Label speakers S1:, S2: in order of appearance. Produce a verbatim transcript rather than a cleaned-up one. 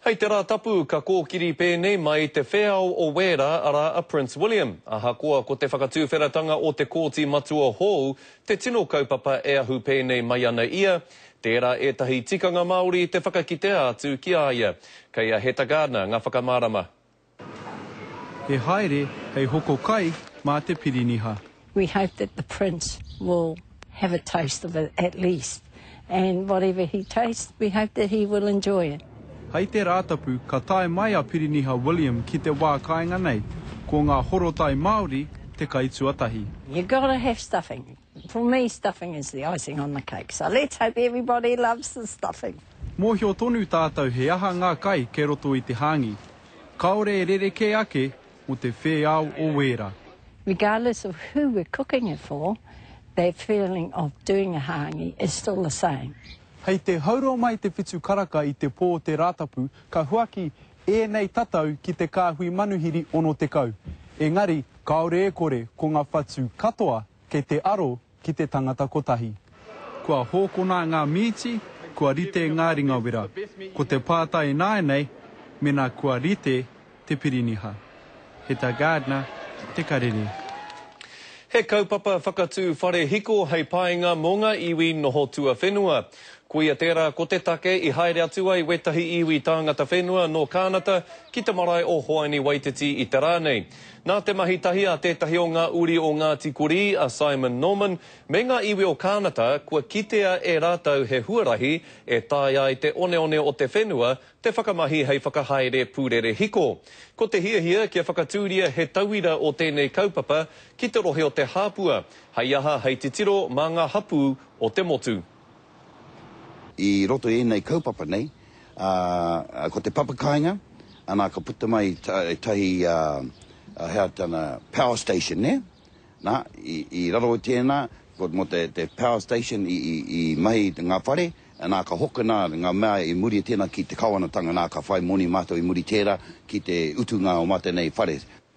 S1: Hei te rā tapu ka kōkiri pēnei mai te wheao o Wera ara a Prince William. Ahakoa ko te whakatūwheratanga o te kōti matua hou, te tino kaupapa e ahu pēnei mai ana ia. Tērā etahi tikanga Māori te whakakitea atu ki aia. Kei a Heta Gardner, ngā whakamārama.
S2: He haere, hei hoko kai mā te piriniha.
S3: We hope that the Prince will have a taste of it at least. And whatever he tastes, we hope that he will enjoy it.
S2: Hei te rātapu, ka tae mai a piriniha William ki te wā kāinga nei, ko ngā horotai Māori te kaituatahi.
S3: You gotta have stuffing. For me, stuffing is the icing on the cake. So let's hope everybody loves the stuffing.
S2: Mōhio tonu tātou he aha ngā kai ke roto i te hāngi. Kaore e rereke ake o te wheao o Wera.
S3: Regardless of who we're cooking it for, that feeling of doing a hāngi is still the same.
S2: Hei te hauro mai te whitu karaka i te pō te rātapu, ka huaki e nei tatau ki te kāhui manuhiri ono te kau. Engari, kaore e kore ko ngā whatu katoa kei te aro ki te tangata kotahi. Kua hōkona ngā mīti, kua rite ngā ringawera. Ko te pātai nāenei, mena kua rite te piriniha. Heta Gardner, te karere.
S1: He kaupapa whakatū whare hiko hei paenga mō ngā iwi noho tua whenua. Kuia tērā ko te take i haere atu ai wetahi iwi tāngata whenua no kānata ki te marae o Hoaini Waititi i te rānei. Nā te mahi tahi a tētahi o ngā uri o ngā tikuri a Simon Norman, me ngā iwi o kānata kua kitea e rātau he huarahi e tāi ai te one one o te whenua te whakamahi hei whakahaere pūrere hiko. Ko te hiahia kia whakatūria he tauira o tēnei kaupapa ki te rohe o te hāpua, hei aha hei te tiro mā ngā hapu o te motu.
S4: I roto e nei kaupapa nei, uh, ko te papakainga, ana ka puta mai ta, tahi uh, uh, hea tana power station ne, nā, i, i raro o tēnā, ko mo te, te power station i, i, i mahi ngā whare, nā ka hoka nā ngā mea i muri tēnā ki te kawanatanga, nā ka whai moni mātou i muri tērā ki te utu ngā o mate nei whare.